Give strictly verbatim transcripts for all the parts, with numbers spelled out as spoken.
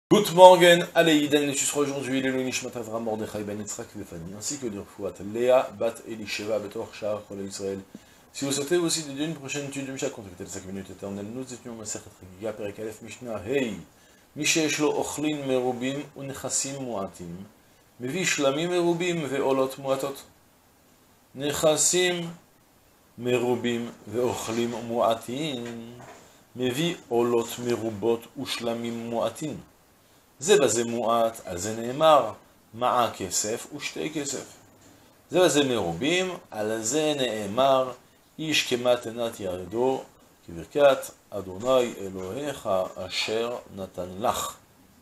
Good morning, Aleïden, et tu seras aujourd'hui le Nishmat Avram Mordechai Ben Yitzhak Lefani, ainsi que de Rfouat Léa Bat Elisheva Betor Shar Kol Israël. Si vous souhaitez aussi dédier une prochaine étude de Mishnah, contactez les cinq minutes éternelles, nous étions Masechet Chagiga Perek Aleph Mishnah Hey Mishesh lo ochlin merubim unechasim muatim mevi shlamim merubim ve'olot muatot nechasim merubim ve'ochlim muatin mevi olot merubot ushlamim muatin. זה בזה מועט, על זה נאמר, מעה כסף ושתי כסף. זה בזה מרובים, על זה נאמר, איש כמתנת ירדו, כברכת אדוני אלוהיך אשר נתן לך.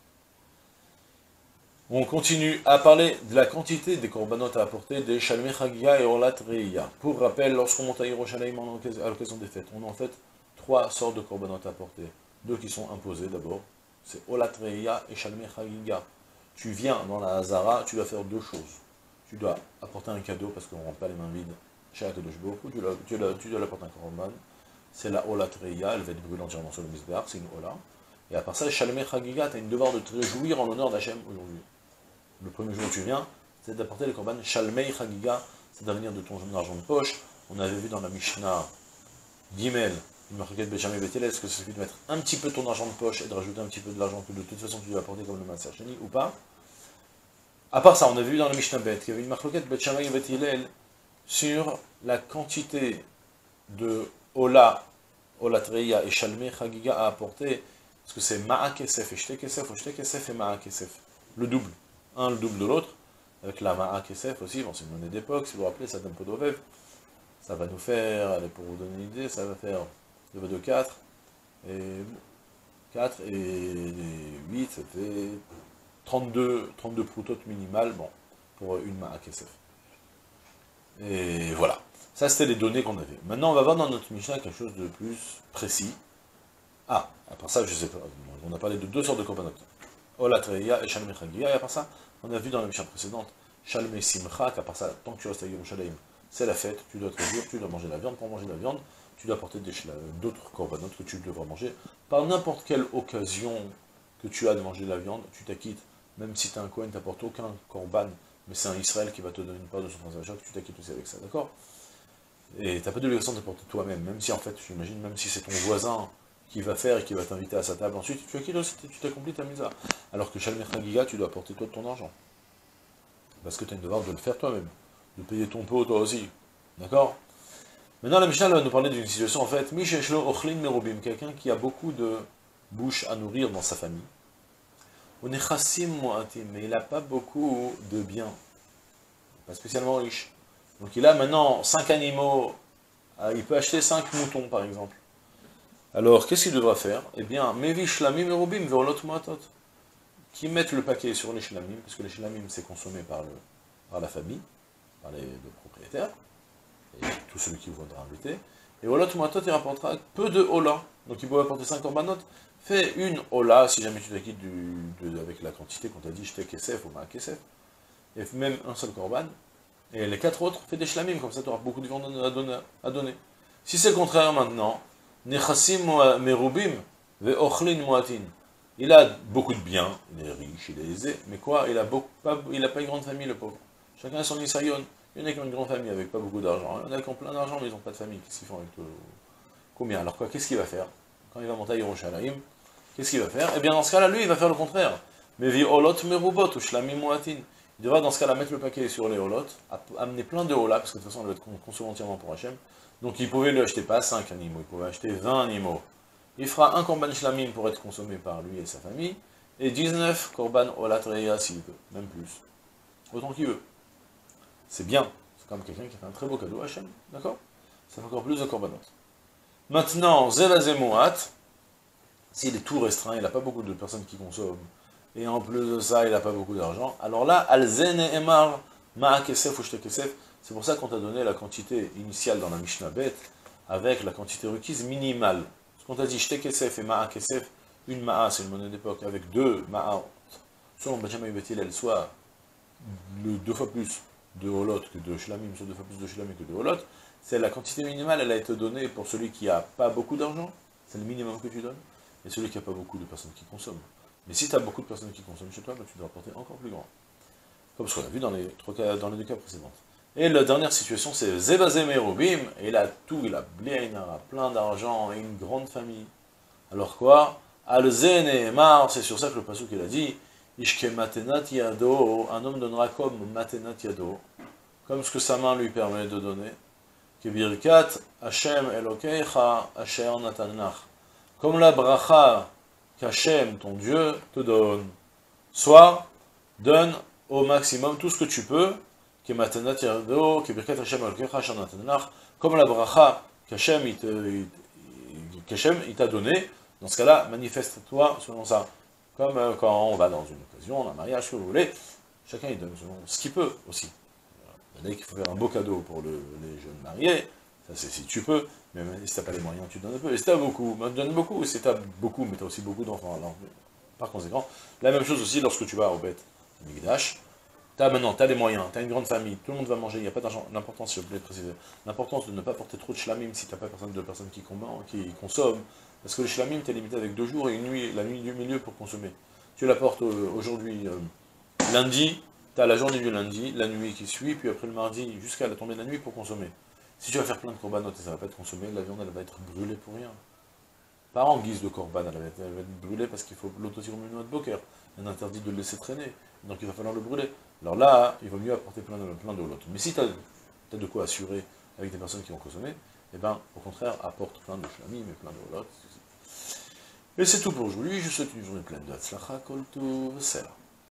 On continue à parler de la quantité des corbanotes à apporter des Shalmei Chagiga et Orlat Reiya. Pour rappel, lorsqu'on monte à Yerushalayim à l'occasion des fêtes, on a en fait trois sortes de corbanotes à apporter. Deux qui sont imposés d'abord. C'est Olat Reiya et Shalmei Chagiga. Tu viens dans la Hazara, tu dois faire deux choses. Tu dois apporter un cadeau, parce qu'on ne rentre pas les mains vides chez Akadosh Baruch Hu, tu dois, tu dois, tu dois l'apporter un korban. C'est la Olat Reiya, elle va être brûlée entièrement sur le Mizbeach, c'est une Ola. Et à part ça, Shalmei Chagiga, tu as une devoir de te réjouir en l'honneur d'Hachem aujourd'hui. Le premier jour où tu viens, c'est d'apporter les korban Shalmei Chagiga, c'est d'avenir de ton argent de poche. On avait vu dans la Mishnah Gimel, une marquette Béchamé Bétel, est-ce que ça suffit de mettre un petit peu ton argent de poche et de rajouter un petit peu de l'argent que de toute façon tu dois apporter comme le Maser Sheni ou pas? À part ça, on a vu dans la Mishnah Bet qu'il y avait une marquette Béchamé Bétel sur la quantité de Ola, Olat Reiya et Shalmei Chagiga à apporter, parce que c'est Ma'a Kesef et Shte Kesef, ou Shte Kesef et Ma'a Kesef. Le double, un le double de l'autre, avec la Ma'a Kesef aussi, bon c'est une monnaie d'époque, si vous vous rappelez, ça donne peu d'Ovev. Ça va nous faire, allez, pour vous donner une idée, ça va faire deux va de quatre, et quatre et huit, ça fait trente-deux, trente-deux proutotes minimales, bon, pour une Ma'a Kesef. Et voilà. Ça, c'était les données qu'on avait. Maintenant, on va voir dans notre Mishnah quelque chose de plus précis. Ah, à part ça, je sais pas, on a parlé de deux sortes de korbanot. Olat Reiya et Shalmei Chagiga, et à part ça, on a vu dans la Mishnah précédente, Shalmei Simcha, qu'à part ça, tant que tu restes à Yerushalayim, c'est la fête, tu dois te réjouir, tu dois manger de la viande. Pour manger de la viande, tu dois apporter d'autres corbanotes que tu devras manger. Par n'importe quelle occasion que tu as de manger de la viande, tu t'acquittes. Même si tu es un Kohen, tu n'apportes aucun korban, mais c'est un Israël qui va te donner une part de son transaction, que tu t'acquittes aussi avec ça, d'accord? Et tu n'as pas d'obligation de t'apporter toi-même, même si en fait, j'imagine, même si c'est ton voisin qui va faire et qui va t'inviter à sa table, ensuite tu acquittes aussi, tu t'accomplis ta misa. Alors que Shalmei Chagiga, tu dois apporter toi de ton argent. Parce que tu as une devoir de le faire toi-même. De payer ton pot toi aussi. D'accord? Maintenant, la Mishnah va nous parler d'une situation, en fait, Misheshlo Ochlin Merubim, quelqu'un qui a beaucoup de bouches à nourrir dans sa famille. Unechasim Muatim, mais il n'a pas beaucoup de biens. Pas spécialement riche. Donc il a maintenant cinq animaux, il peut acheter cinq moutons, par exemple. Alors, qu'est-ce qu'il devra faire? Eh bien, Mevi Shlamim Merubim Veolot Muatot. Qui mettent le paquet sur les Shlamim, parce que les Shlamim, c'est consommé par, le, par la famille, par les deux propriétaires, et tous ceux qui voudra inviter. Et Ola Tumatot, il rapportera peu de Ola. Donc il peut apporter cinq korbanot. Fais une Ola, si jamais tu t'acquittes avec la quantité qu'on t'a dit, Shte Kesef ou Ma Kesef. Et même un seul korban. Et les quatre autres, fais des shlamim, comme ça tu auras beaucoup de viande à donner. À donner. Si c'est le contraire maintenant, Nechasim merubim, ve ochlin muatin. Il a beaucoup de biens, il est riche, il est aisé, mais quoi, il a beaucoup, pas, il a pas une grande famille, le pauvre. Chacun a son isayon. Il y en a qui ont une grande famille avec pas beaucoup d'argent. Il y en a qui ont plein d'argent, mais ils n'ont pas de famille. Qu'est-ce qu'ils font avec tout? Combien? Alors quoi, qu'est-ce qu'il va faire? Quand il va monter à Yerushalayim, qu'est-ce qu'il va faire? Eh bien, dans ce cas-là, lui, il va faire le contraire. Mais vi olot merubot ou shlamim muatin. Il devra, dans ce cas-là, mettre le paquet sur les olot, amener plein de ola, parce que de toute façon, elle va être consommée entièrement pour Hachem. Donc, il pouvait lui acheter pas cinq animaux, il pouvait acheter vingt animaux. Il fera un korban shlamim pour être consommé par lui et sa famille, et dix-neuf korban olat reiya s'il veut, même plus. Autant qu'il veut. C'est bien. C'est comme quelqu'un qui fait un très beau cadeau à Hachem, d'accord? Ça fait encore plus de korbanot. Maintenant, Zelazemouat, s'il est tout restreint, il n'a pas beaucoup de personnes qui consomment, et en plus de ça, il n'a pas beaucoup d'argent, alors là, Alzen et Emar, Ma'a Kesef ou Shte Kesef, c'est pour ça qu'on t'a donné la quantité initiale dans la Mishnah Bet, avec la quantité requise minimale. Parce qu'on t'a dit Shte Kesef et Ma'a Kesef, une Ma'a, c'est une monnaie d'époque, avec deux Ma'a, selon Benjamin Betil, elle soit le deux fois plus de Holot que de Shlamim, soit deux fois plus de Shlamim que de Holot, c'est la quantité minimale, elle a été donnée pour celui qui n'a pas beaucoup d'argent, c'est le minimum que tu donnes, et celui qui n'a pas beaucoup de personnes qui consomment. Mais si tu as beaucoup de personnes qui consomment chez toi, ben, tu dois apporter encore plus grand. Comme ce qu'on a vu dans les, trois cas, dans les deux cas précédents. Et la dernière situation, c'est Zebazé Merubim, et il a tout, il a Bliainara, plein d'argent, et une grande famille. Alors quoi? Alzen et Mar, c'est sur ça que le pasuk il a dit, Ishke Matenat Yado, un homme donnera comme Matenat Yado, comme ce que sa main lui permet de donner. Kebirkat Hashem Elokecha Asher Natanach. Comme la bracha qu'Hashem, ton Dieu, te donne. Soit, donne au maximum tout ce que tu peux, comme la bracha qu'Hachem il t'a donné, dans ce cas-là, manifeste-toi selon ça. Comme euh, quand on va dans une occasion, un mariage, ce que vous voulez, chacun il donne selon ce qu'il peut aussi. Il y en a qui faut faire un beau cadeau pour le, les jeunes mariés, ça c'est si tu peux, mais même si tu n'as pas les moyens, tu donnes un peu. Et si tu as beaucoup, ben, donne beaucoup, si tu as beaucoup, mais tu as aussi beaucoup d'enfants. Alors, par conséquent, la même chose aussi lorsque tu vas au Beth Mikdash. T'as maintenant, tu as les moyens, tu as une grande famille, tout le monde va manger, il n'y a pas d'argent. L'importance, je voulais préciser, l'importance de ne pas porter trop de shlamim si tu n'as pas personne, de personnes qui, qui consomment. Parce que le shlamim, tu es limité avec deux jours et une nuit, la nuit du milieu pour consommer. Tu la portes euh, aujourd'hui, euh, lundi, tu as la journée du lundi, la nuit qui suit, puis après le mardi, jusqu'à la tombée de la nuit pour consommer. Si tu vas faire plein de corbanotes et ça ne va pas être consommé, la viande elle va être brûlée pour rien. Pas en guise de corban, elle va être, elle va être brûlée parce qu'il faut l'autosirumino de boker. Il est interdit de le laisser traîner, donc il va falloir le brûler. Alors là, il vaut mieux apporter plein de, plein de lots. Mais si tu as, as de quoi assurer avec des personnes qui vont consommer, eh bien, au contraire, apporte plein de shlamim et plein de lots. Et c'est tout pour aujourd'hui. Je vous souhaite une journée pleine de Hatzlacha, Kol Tov, Selah.